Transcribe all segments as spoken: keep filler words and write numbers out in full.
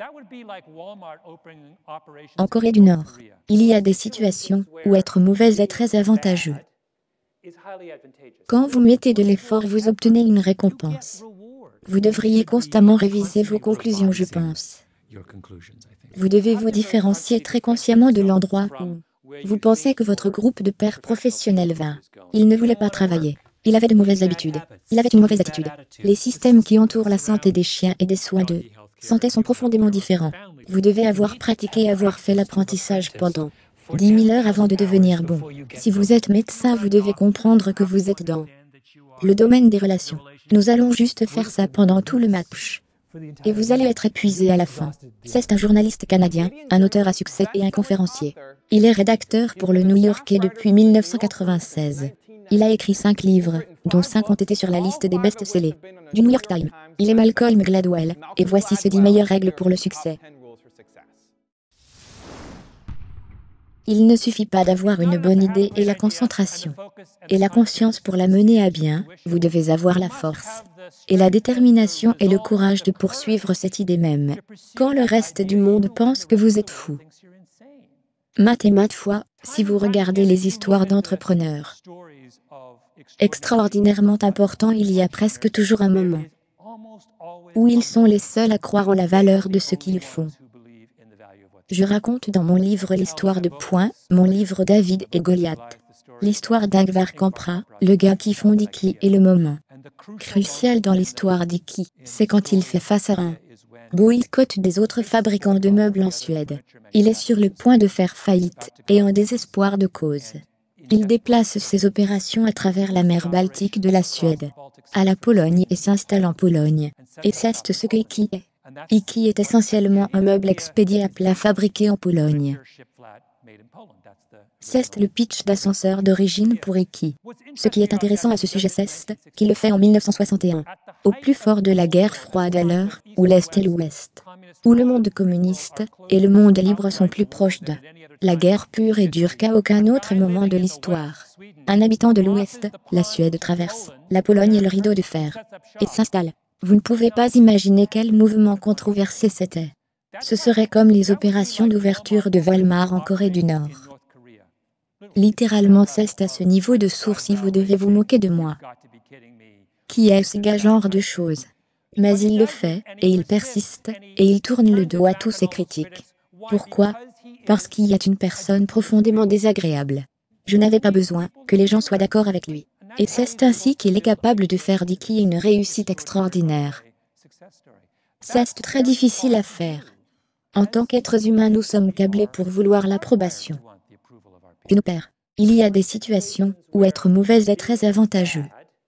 En Corée du Nord, il y a des situations où être mauvais est très avantageux. Quand vous mettez de l'effort, vous obtenez une récompense. Vous devriez constamment réviser vos conclusions, je pense. Vous devez vous différencier très consciemment de l'endroit où vous pensez que votre groupe de pairs professionnels va. Il ne voulait pas travailler. Il avait de mauvaises habitudes. Il avait une mauvaise attitude. Les systèmes qui entourent la santé des chiens et des soins de santé sont profondément différents. Vous devez avoir pratiqué et avoir fait l'apprentissage pendant dix mille heures avant de devenir bon. Si vous êtes médecin, vous devez comprendre que vous êtes dans le domaine des relations. Nous allons juste faire ça pendant tout le match. Et vous allez être épuisé à la fin. C'est un journaliste canadien, un auteur à succès et un conférencier. Il est rédacteur pour le New-Yorkais depuis mille neuf cent quatre-vingt-seize. Il a écrit cinq livres, dont cinq ont été sur la liste des best-sellers du New York Times. Il est Malcolm Gladwell, et voici ses dix meilleures règles pour le succès. Il ne suffit pas d'avoir une bonne idée et la concentration, et la conscience pour la mener à bien, vous devez avoir la force, et la détermination et le courage de poursuivre cette idée même, quand le reste du monde pense que vous êtes fou. Maintes et maintes fois, si vous regardez les histoires d'entrepreneurs extraordinairement importants, il y a presque toujours un moment où ils sont les seuls à croire en la valeur de ce qu'ils font. Je raconte dans mon livre l'histoire de Point, mon livre David et Goliath. L'histoire d'Ingvar Kamprad, le gars qui fonde Ikea, et le moment crucial dans l'histoire d'Ikea, c'est quand il fait face à un boycott des autres fabricants de meubles en Suède. Il est sur le point de faire faillite, et en désespoir de cause. Il déplace ses opérations à travers la mer Baltique de la Suède à la Pologne et s'installe en Pologne. Et c'est ce que Ikea est. Ikea est essentiellement un meuble expédié à plat fabriqué en Pologne. C'est le pitch d'ascenseur d'origine pour Ikea. Ce qui est intéressant à ce sujet, c'est qu'il le fait en mille neuf cent soixante et un, au plus fort de la guerre froide, à l'heure où l'Est et l'Ouest, où le monde communiste et le monde libre sont plus proches de la guerre pure et dure qu'à aucun autre moment de l'histoire. Un habitant de l'Ouest, la Suède, traverse la Pologne et le rideau de fer et s'installe. Vous ne pouvez pas imaginer quel mouvement controversé c'était. Ce serait comme les opérations d'ouverture de Walmart en Corée du Nord. Littéralement, c'est à ce niveau de source si vous devez vous moquer de moi. Qui est ce gars genre de choses? Mais il le fait, et il persiste, et il tourne le dos à tous ses critiques. Pourquoi? Parce qu'il y a une personne profondément désagréable. Je n'avais pas besoin que les gens soient d'accord avec lui. Et c'est ainsi qu'il est capable de faire d'Ikea une réussite extraordinaire. C'est très difficile à faire. En tant qu'êtres humains, nous sommes câblés pour vouloir l'approbation de nos pairs. Il y a des situations où être mauvais est très avantageux.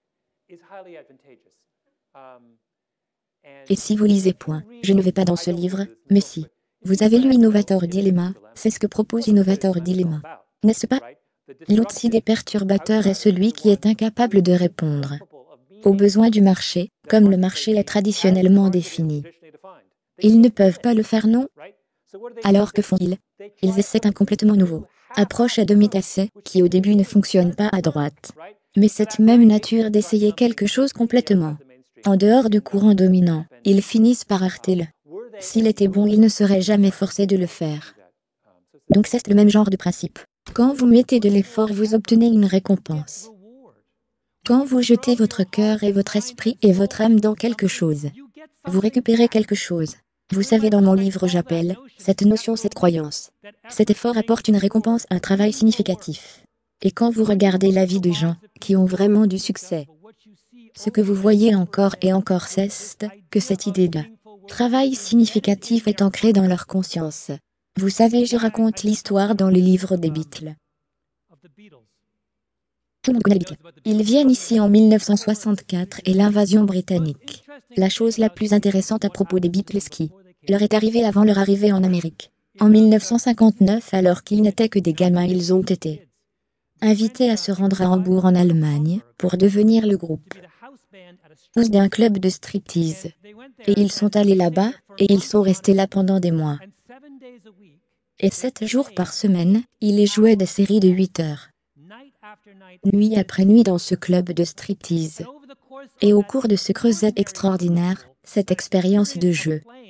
Et si vous lisez Point, je ne vais pas dans ce livre, mais si vous avez lu Innovator Dilemma, c'est ce que propose Innovator Dilemma, n'est-ce pas? L'outil des perturbateurs est celui qui est incapable de répondre aux besoins du marché, comme le marché est traditionnellement défini. Ils ne peuvent pas le faire, non? Alors que font-ils? Ils essaient un complètement nouveau approche à demi-tassée, qui au début ne fonctionne pas à droite. Mais cette même nature d'essayer quelque chose complètement en dehors du courant dominant, ils finissent par heurter. S'il était bon, ils ne seraient jamais forcés de le faire. Donc c'est le même genre de principe. Quand vous mettez de l'effort, vous obtenez une récompense. Quand vous jetez votre cœur et votre esprit et votre âme dans quelque chose, vous récupérez quelque chose. Vous savez, dans mon livre, j'appelle cette notion, cette croyance. Cet effort apporte une récompense, un travail significatif. Et quand vous regardez la vie de gens qui ont vraiment du succès, ce que vous voyez encore et encore, c'est que cette idée de travail significatif est ancrée dans leur conscience. Vous savez, je raconte l'histoire dans le livre des Beatles. Tout le monde connaît les Beatles. Ils viennent ici en mille neuf cent soixante-quatre et l'invasion britannique. La chose la plus intéressante à propos des Beatles qui leur est arrivée avant leur arrivée en Amérique. En mille neuf cent cinquante-neuf, alors qu'ils n'étaient que des gamins, ils ont été invités à se rendre à Hambourg en Allemagne pour devenir le groupe tous d'un club de striptease. Et ils sont allés là-bas, et ils sont restés là pendant des mois. Et sept jours par semaine, ils y jouaient des séries de huit heures. Nuit après nuit dans ce club de striptease. Et au cours de ce creuset extraordinaire, cette expérience de jeu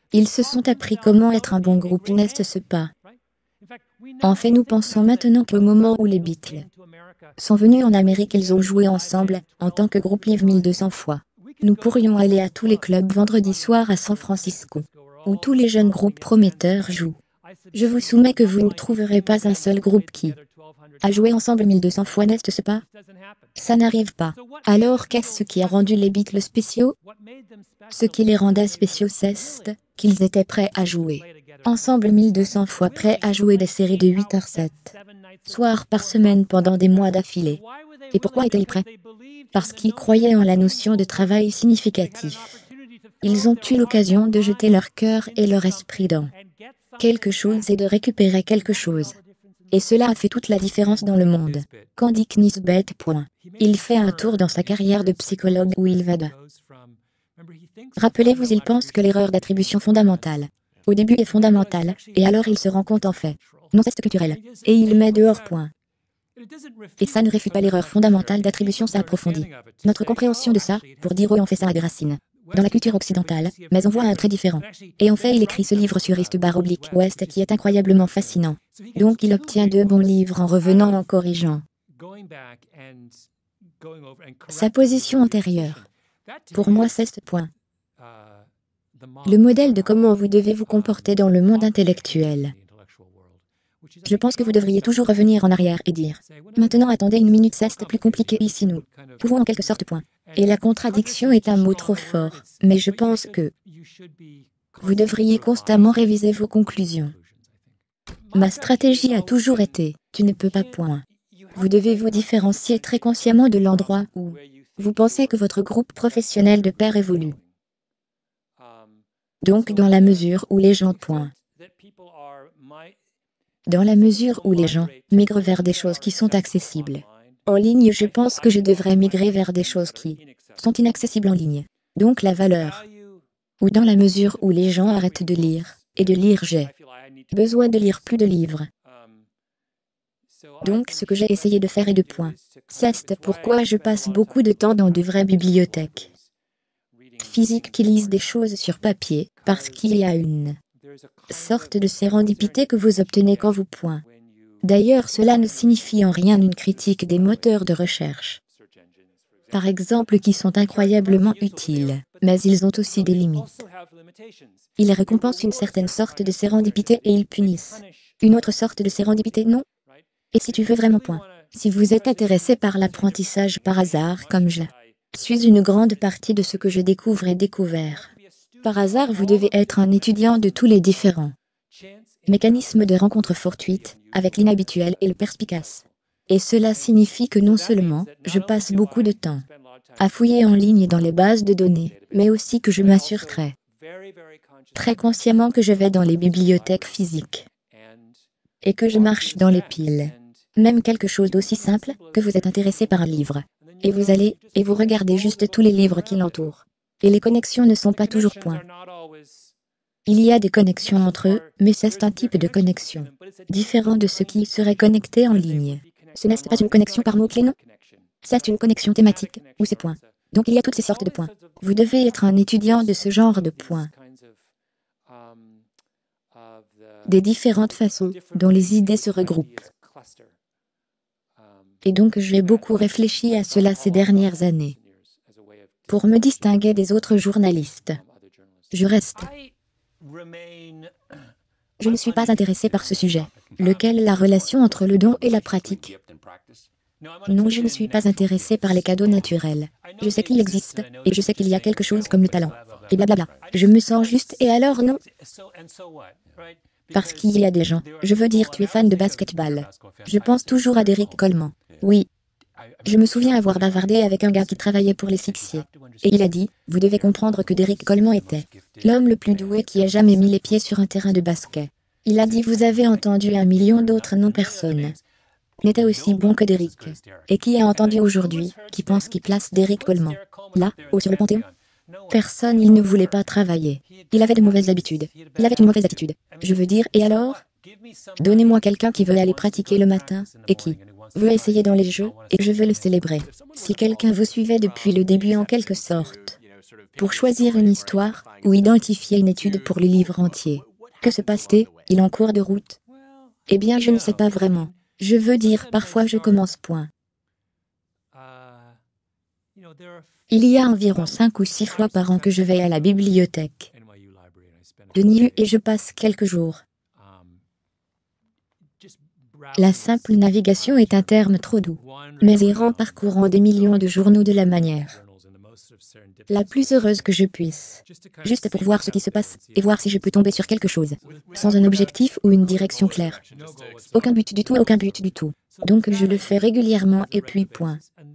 Ils se sont appris comment être un bon groupe, n'est-ce pas? En fait, nous pensons maintenant qu'au moment où les Beatles sont venus en Amérique, ils ont joué ensemble, en tant que groupe live mille deux cents fois. Nous pourrions aller à tous les clubs vendredi soir à San Francisco, où tous les jeunes groupes prometteurs jouent. Je vous soumets que vous ne trouverez pas un seul groupe qui a joué ensemble mille deux cents fois, n'est-ce pas? Ça n'arrive pas. Alors qu'est-ce qui a rendu les Beatles spéciaux? Ce qui les rendait spéciaux, c'est qu'ils étaient prêts à jouer ensemble mille deux cents fois, prêts à jouer des séries de huit heures sept soirs par semaine pendant des mois d'affilée. Et pourquoi étaient-ils prêts? Parce qu'ils croyaient en la notion de travail significatif. Ils ont eu l'occasion de jeter leur cœur et leur esprit dans quelque chose et de récupérer quelque chose. Et cela a fait toute la différence dans le monde. Quand Dick Nisbet. Il fait un tour dans sa carrière de psychologue où il va de... Rappelez-vous, il pense que l'erreur d'attribution fondamentale au début est fondamentale, et alors il se rend compte en fait. Non, c'est culturel. Et il met dehors point. Et ça ne réfute pas l'erreur fondamentale d'attribution, ça approfondit notre compréhension de ça, pour dire oui, on fait ça à des racines. Dans la culture occidentale, mais on voit un trait différent. Et en fait, il écrit ce livre sur East barre oblique West qui est incroyablement fascinant. Donc il obtient deux bons livres en revenant en corrigeant sa position antérieure. Pour moi, c'est ce point. Le modèle de comment vous devez vous comporter dans le monde intellectuel. Je pense que vous devriez toujours revenir en arrière et dire « Maintenant attendez une minute, c'est plus compliqué ici, nous pouvons en quelque sorte point ». Et la contradiction est un mot trop fort, mais je pense que vous devriez constamment réviser vos conclusions. Ma stratégie a toujours été « Tu ne peux pas point ». Vous devez vous différencier très consciemment de l'endroit où vous pensez que votre groupe professionnel de pairs évolue. Donc dans la mesure où les gens point. Dans la mesure où les gens migrent vers des choses qui sont accessibles en ligne, je pense que je devrais migrer vers des choses qui sont inaccessibles en ligne. Donc la valeur. Ou dans la mesure où les gens arrêtent de lire, et de lire, j'ai besoin de lire plus de livres. Donc ce que j'ai essayé de faire est de point. C'est pourquoi je passe beaucoup de temps dans de vraies bibliothèques physiques qui lisent des choses sur papier, parce qu'il y a une sorte de sérendipité que vous obtenez quand vous point. D'ailleurs, cela ne signifie en rien une critique des moteurs de recherche, par exemple, qui sont incroyablement utiles, mais ils ont aussi des limites. Ils récompensent une certaine sorte de sérendipité et ils punissent une autre sorte de sérendipité, non? Et si tu veux vraiment point, si vous êtes intéressé par l'apprentissage par hasard, comme je suis une grande partie de ce que je découvre et découvert. Par hasard, vous devez être un étudiant de tous les différents mécanismes de rencontre fortuite, avec l'inhabituel et le perspicace. Et cela signifie que non seulement, je passe beaucoup de temps à fouiller en ligne dans les bases de données, mais aussi que je m'assure très, très consciemment que je vais dans les bibliothèques physiques et que je marche dans les piles. Même quelque chose d'aussi simple que vous êtes intéressé par un livre. Et vous allez, et vous regardez juste tous les livres qui l'entourent. Et les connexions ne sont pas toujours point. Il y a des connexions entre eux, mais c'est un type de connexion différent de ce qui serait connecté en ligne. Ce n'est pas une connexion par mots-clés, non? C'est une connexion thématique, ou c'est point. Donc il y a toutes ces sortes de points. Vous devez être un étudiant de ce genre de points. Des différentes façons dont les idées se regroupent. Et donc j'ai beaucoup réfléchi à cela ces dernières années. Pour me distinguer des autres journalistes, je reste. Je ne suis pas intéressé par ce sujet, lequel la relation entre le don et la pratique. Non, je ne suis pas intéressé par les cadeaux naturels. Je sais qu'il existe, et je sais qu'il y a quelque chose comme le talent. Et blablabla. Je me sens juste, et alors non? Parce qu'il y a des gens, je veux dire, tu es fan de basketball. Je pense toujours à Derrick Coleman. Oui. Je me souviens avoir bavardé avec un gars qui travaillait pour les Sixiers. Et il a dit, vous devez comprendre que Derrick Coleman était l'homme le plus doué qui ait jamais mis les pieds sur un terrain de basket. Il a dit, vous avez entendu un million d'autres non-personnes n'était aussi bon que Derrick. Et qui a entendu aujourd'hui, qui pense qu'il place Derrick Coleman là, haut sur le Panthéon? Personne, il ne voulait pas travailler. Il avait de mauvaises habitudes. Il avait une mauvaise attitude. Je veux dire, et alors? Donnez-moi quelqu'un qui veut aller pratiquer le matin, et qui veut essayer dans les jeux, et je veux le célébrer. Si quelqu'un vous suivait depuis le début en quelque sorte, pour choisir une histoire ou identifier une étude pour le livre entier. Que se passe-t-il, il en cours de route? Eh bien, je ne sais pas vraiment. Je veux dire, parfois je commence point. Il y a environ cinq ou six fois par an que je vais à la bibliothèque de N I U et je passe quelques jours. La simple navigation est un terme trop doux, mais errant parcourant des millions de journaux de la manière la plus heureuse que je puisse, juste pour voir ce qui se passe et voir si je peux tomber sur quelque chose, sans un objectif ou une direction claire. Aucun but du tout, aucun but du tout. Donc je le fais régulièrement et puis point.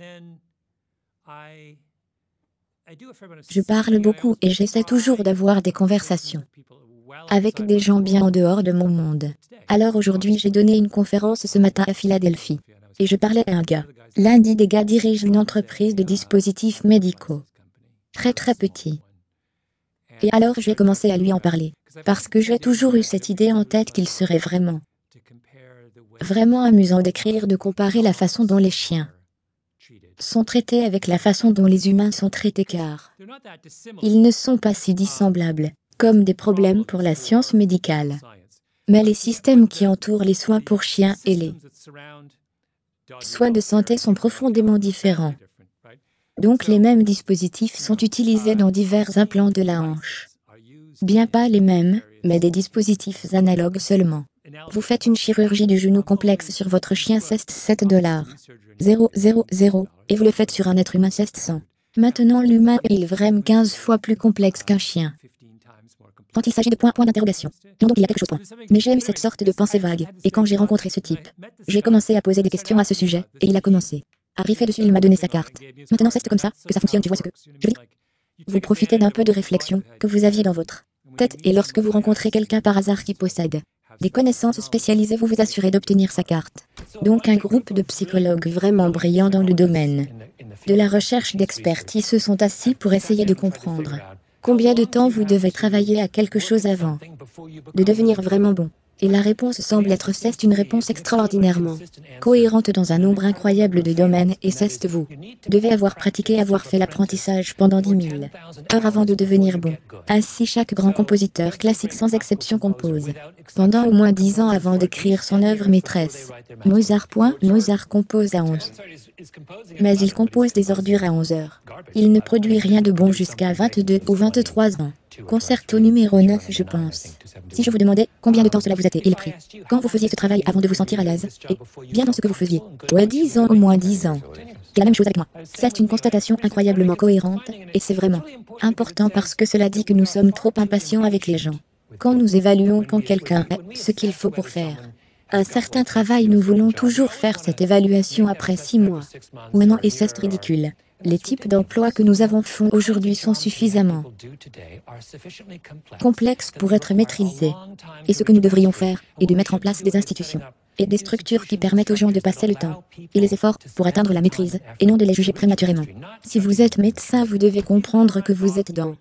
Je parle beaucoup et j'essaie toujours d'avoir des conversations avec des gens bien en dehors de mon monde. Alors aujourd'hui j'ai donné une conférence ce matin à Philadelphie et je parlais à un gars. L'un des gars dirige une entreprise de dispositifs médicaux. Très très petit. Et alors j'ai commencé à lui en parler, parce que j'ai toujours eu cette idée en tête qu'il serait vraiment, vraiment amusant d'écrire, de comparer la façon dont les chiens sont traités avec la façon dont les humains sont traités, car ils ne sont pas si dissemblables, comme des problèmes pour la science médicale. Mais les systèmes qui entourent les soins pour chiens et les soins de santé sont profondément différents. Donc les mêmes dispositifs sont utilisés dans divers implants de la hanche. Bien pas les mêmes, mais des dispositifs analogues seulement. Vous faites une chirurgie du genou complexe sur votre chien, c'est sept dollars. zéro zéro zéro, et vous le faites sur un être humain, c'est cent. Maintenant l'humain est vraiment quinze fois plus complexe qu'un chien. Quand il s'agit de points, point d'interrogation. Non, donc il y a quelque chose, point. Mais j'ai eu cette sorte de pensée vague, et quand j'ai rencontré ce type, j'ai commencé à poser des questions à ce sujet, et il a commencé. Arrivé dessus, il m'a donné sa carte. Maintenant c'est comme ça que ça fonctionne, tu vois ce que je veux dire? Vous profitez d'un peu de réflexion que vous aviez dans votre tête, et lorsque vous rencontrez quelqu'un par hasard qui possède des connaissances spécialisées, vous vous assurez d'obtenir sa carte. Donc un groupe de psychologues vraiment brillants dans le domaine de la recherche d'expertise se sont assis pour essayer de comprendre combien de temps vous devez travailler à quelque chose avant de devenir vraiment bon. Et la réponse semble être c'est une réponse extraordinairement cohérente dans un nombre incroyable de domaines, et c'est vous devez avoir pratiqué, avoir fait l'apprentissage pendant dix mille heures avant de devenir bon. Ainsi chaque grand compositeur classique sans exception compose pendant au moins dix ans avant d'écrire son œuvre maîtresse. Mozart. Point, Mozart compose à onze. Mais il compose des ordures à onze heures. Il ne produit rien de bon jusqu'à vingt-deux ou vingt-trois ans. Concerto numéro neuf, je pense. Si je vous demandais combien de temps cela vous a été, il pris. Quand vous faisiez ce travail avant de vous sentir à l'aise, et bien dans ce que vous faisiez. Ouais, dix ans, au moins dix ans. C'est la même chose avec moi. C'est une constatation incroyablement cohérente, et c'est vraiment important parce que cela dit que nous sommes trop impatients avec les gens. Quand nous évaluons quand quelqu'un est ce qu'il faut pour faire un certain travail, nous voulons toujours faire cette évaluation après six mois ou un an, et c'est ridicule. Les types d'emplois que nous avons font aujourd'hui sont suffisamment complexes pour être maîtrisés. Et ce que nous devrions faire est de mettre en place des institutions et des structures qui permettent aux gens de passer le temps et les efforts pour atteindre la maîtrise, et non de les juger prématurément. Si vous êtes médecin, vous devez comprendre que vous êtes dans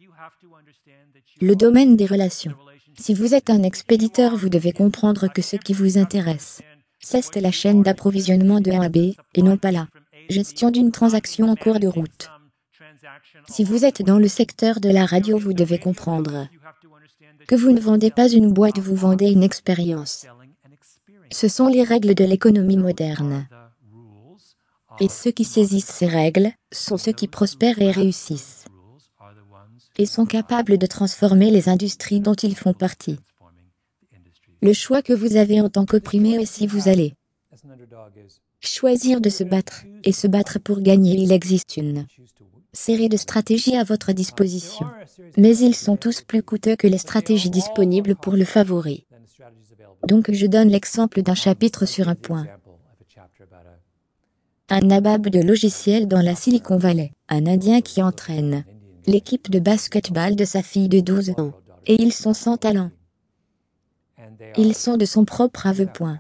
le domaine des relations. Si vous êtes un expéditeur, vous devez comprendre que ce qui vous intéresse, c'est la chaîne d'approvisionnement de A à B, et non pas la gestion d'une transaction en cours de route. Si vous êtes dans le secteur de la radio, vous devez comprendre que vous ne vendez pas une boîte, vous vendez une expérience. Ce sont les règles de l'économie moderne. Et ceux qui saisissent ces règles sont ceux qui prospèrent et réussissent, et sont capables de transformer les industries dont ils font partie. Le choix que vous avez en tant qu'opprimé est si vous allez choisir de se battre, et se battre pour gagner. Il existe une série de stratégies à votre disposition, mais ils sont tous plus coûteux que les stratégies disponibles pour le favori. Donc je donne l'exemple d'un chapitre sur un point. Un nabab de logiciel dans la Silicon Valley, un Indien qui entraîne l'équipe de basketball de sa fille de douze ans, et ils sont sans talent. Ils sont de son propre aveu. Point.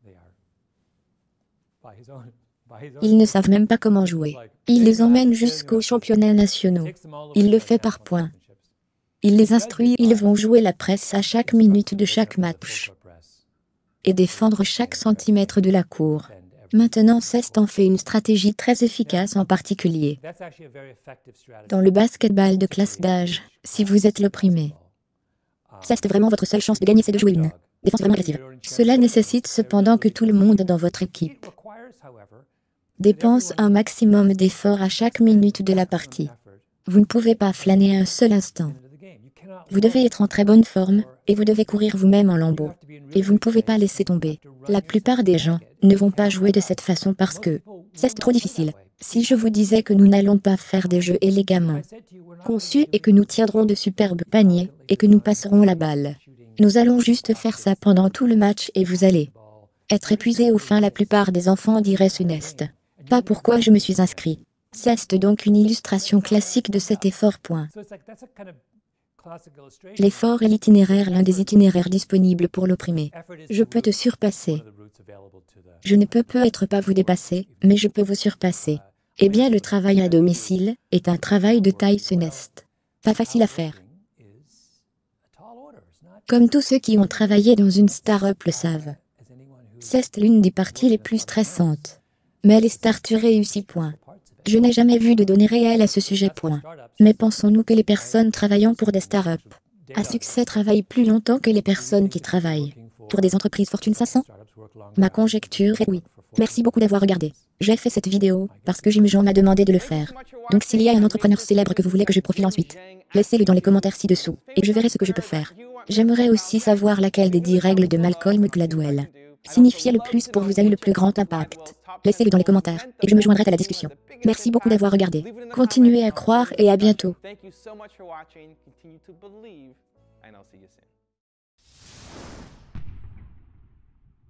Ils ne savent même pas comment jouer. Il les emmène jusqu'aux championnats nationaux. Il le fait par points. Il les instruit, ils vont jouer la presse à chaque minute de chaque match et défendre chaque centimètre de la cour. Maintenant Cest en fait une stratégie très efficace en particulier. Dans le basketball de classe d'âge, si vous êtes l'opprimé, Cest vraiment votre seule chance de gagner, c'est de jouer une défense vraiment agressive. Cela nécessite cependant que tout le monde dans votre équipe dépense un maximum d'efforts à chaque minute de la partie. Vous ne pouvez pas flâner un seul instant. Vous devez être en très bonne forme, et vous devez courir vous-même en lambeaux. Et vous ne pouvez pas laisser tomber. La plupart des gens ne vont pas jouer de cette façon parce que c'est trop difficile. Si je vous disais que nous n'allons pas faire des jeux élégamment conçus et que nous tiendrons de superbes paniers, et que nous passerons la balle, nous allons juste faire ça pendant tout le match et vous allez être épuisé au fin. La plupart des enfants diraient ce n'est pas pourquoi je me suis inscrit. C'est donc une illustration classique de cet effort. Point. L'effort est l'itinéraire, l'un des itinéraires disponibles pour l'opprimé. Je peux te surpasser. Je ne peux peut-être pas vous dépasser, mais je peux vous surpasser. Eh bien, le travail à domicile est un travail de taille. Ce n'est pas facile à faire. Comme tous ceux qui ont travaillé dans une start-up le savent. C'est l'une des parties les plus stressantes. Mais les startups réussissent. Point. Je n'ai jamais vu de données réelles à ce sujet. Point. Mais pensons-nous que les personnes travaillant pour des startups à succès travaillent plus longtemps que les personnes qui travaillent pour des entreprises Fortune cinq cents? Ma conjecture est oui. Merci beaucoup d'avoir regardé. J'ai fait cette vidéo parce que Jim Jean m'a demandé de le faire. Donc s'il y a un entrepreneur célèbre que vous voulez que je profile ensuite, laissez-le dans les commentaires ci-dessous, et je verrai ce que je peux faire. J'aimerais aussi savoir laquelle des dix règles de Malcolm Gladwell signifiait le plus pour vous, a eu le plus grand impact. Laissez-le dans les commentaires, et je me joindrai à la discussion. Merci beaucoup d'avoir regardé. Continuez à croire et à bientôt. Thank you so much for watching. Continue to believe, and I'll see you soon.